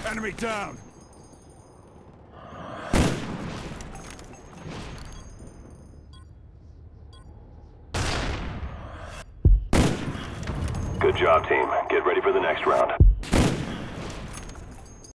Enemy down! Good job, team. Get ready for the next round.